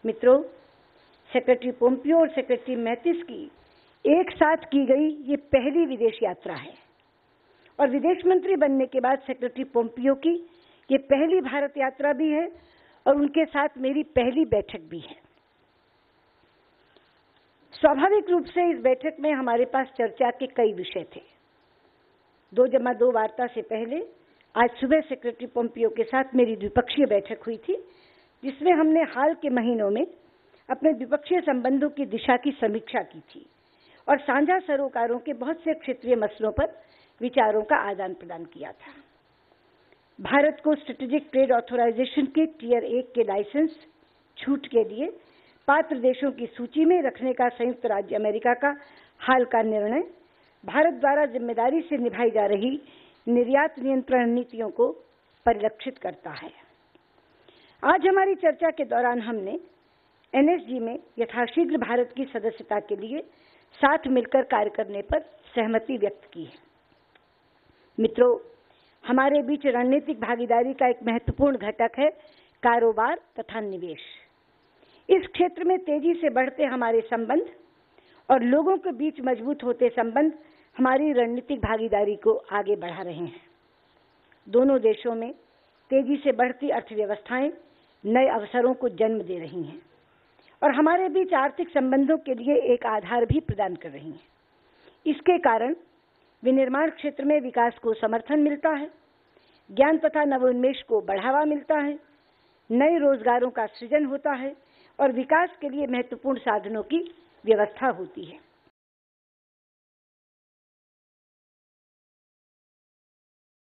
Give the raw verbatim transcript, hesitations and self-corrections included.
मित्रों, secretary Pompeo और secretary Mattis की एक साथ की गई ये पहली विदेश यात्रा है और विदेश मंत्री बनने के बाद सेक्रेटरी पोम्पियो की ये पहली भारत यात्रा भी है और उनके साथ मेरी पहली बैठक भी है। स्वाभाविक रूप से इस बैठक में हमारे पास चर्चा के कई विषय थे। दो जमा दो वार्ता से पहले आज सुबह सेक्रेटरी पोम्पियो के साथ मेरी द्विपक्षीय बैठक हुई थी, जिसमें हमने हाल के महीनों में अपने द्विपक्षीय संबंधों की दिशा की समीक्षा की थी और साझा सरोकारों के बहुत से क्षेत्रीय मसलों पर विचारों का आदान प्रदान किया था। भारत को स्ट्रेटेजिक ट्रेड ऑथराइजेशन के टीयर एक के लाइसेंस छूट के लिए पात्र देशों की सूची में रखने का संयुक्त राज्य अमेरिका का हाल का निर्णय भारत द्वारा जिम्मेदारी से निभाई जा रही निर्यात नियंत्रण नीतियों को परिलक्षित करता है। आज हमारी चर्चा के दौरान हमने एनएसजी में यथाशीघ्र भारत की सदस्यता के लिए साथ मिलकर कार्य करने पर सहमति व्यक्त की है। मित्रों, हमारे बीच रणनीतिक भागीदारी का एक महत्वपूर्ण घटक है कारोबार तथा निवेश। इस क्षेत्र में तेजी से बढ़ते हमारे संबंध और लोगों के बीच मजबूत होते संबंध हमारी रणनीतिक भागीदारी को आगे बढ़ा रहे हैं। दोनों देशों में तेजी से बढ़ती अर्थव्यवस्थाएं नए अवसरों को जन्म दे रही हैं और हमारे बीच आर्थिक संबंधों के लिए एक आधार भी प्रदान कर रही हैं। इसके कारण विनिर्माण क्षेत्र में विकास को समर्थन मिलता है, ज्ञान तथा नवोन्मेष को बढ़ावा मिलता है, नए रोजगारों का सृजन होता है और विकास के लिए महत्वपूर्ण साधनों की व्यवस्था होती है।